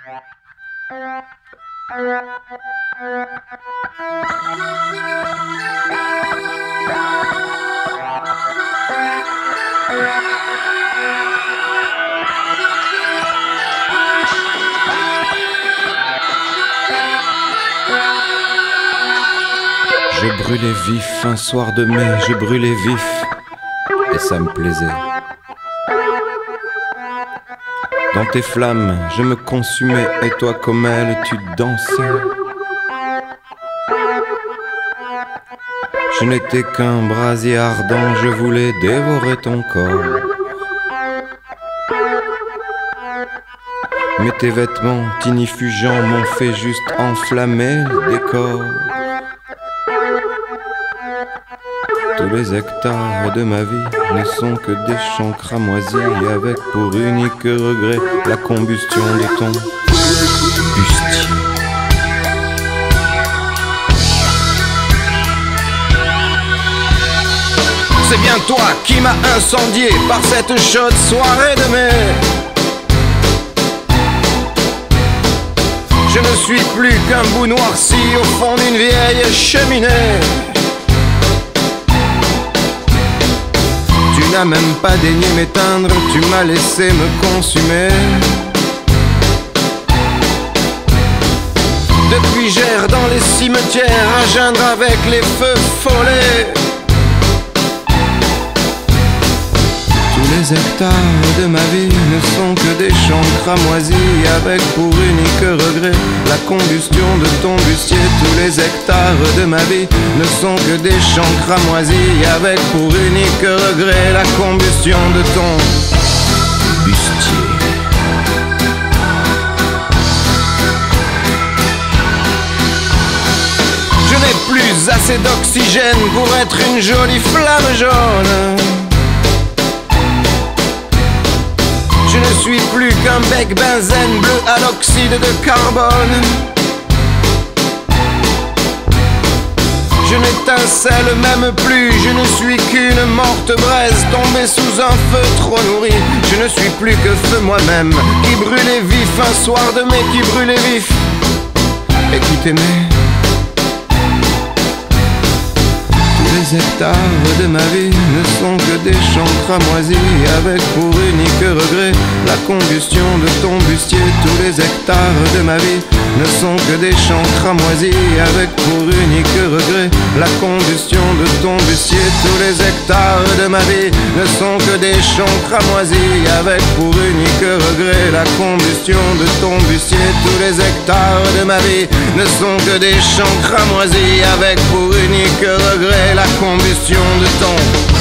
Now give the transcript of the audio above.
Je brûlais vif un soir de mai, je brûlais vif, et ça me plaisait. Dans tes flammes, je me consumais, et toi comme elle, tu dansais. Je n'étais qu'un brasier ardent, je voulais dévorer ton corps. Mais tes vêtements tinifugeants m'ont fait juste enflammer le décor. Tous les hectares de ma vie ne sont que des champs cramoisis, avec pour unique regret la combustion de ton bustier. C'est bien toi qui m'as incendié par cette chaude soirée de mai. Je ne suis plus qu'un bout noirci au fond d'une vieille cheminée. Tu n'as même pas daigné m'éteindre, tu m'as laissé me consumer. Depuis j'erre dans les cimetières à geindre avec les feux follets. Tous les hectares de ma vie ne sont que des champs cramoisis, avec pour unique regret la combustion de ton bustier. Tous les hectares de ma vie ne sont que des champs cramoisis, avec pour unique regret la combustion de ton bustier. Je n'ai plus assez d'oxygène pour être une jolie flamme jaune. Je ne suis plus qu'un bec benzène bleu à l'oxyde de carbone. Je n'étincelle même plus, je ne suis qu'une morte braise tombée sous un feu trop nourri. Je ne suis plus que feu moi-même, qui brûlait vif un soir de mai, qui brûlait vif et qui t'aimait. Les hectares de ma vie ne sont que des champs cramoisis, avec pour unique regret la combustion de ton bustier. Tous les hectares de ma vie ne sont que des champs cramoisis, avec pour unique regret la combustion de ton bustier. Tous les hectares de ma vie ne sont que des champs cramoisis, avec pour unique regret la combustion de ton bustier. Tous les hectares de ma vie ne sont que des champs cramoisis, avec pour unique regret la combustion de ton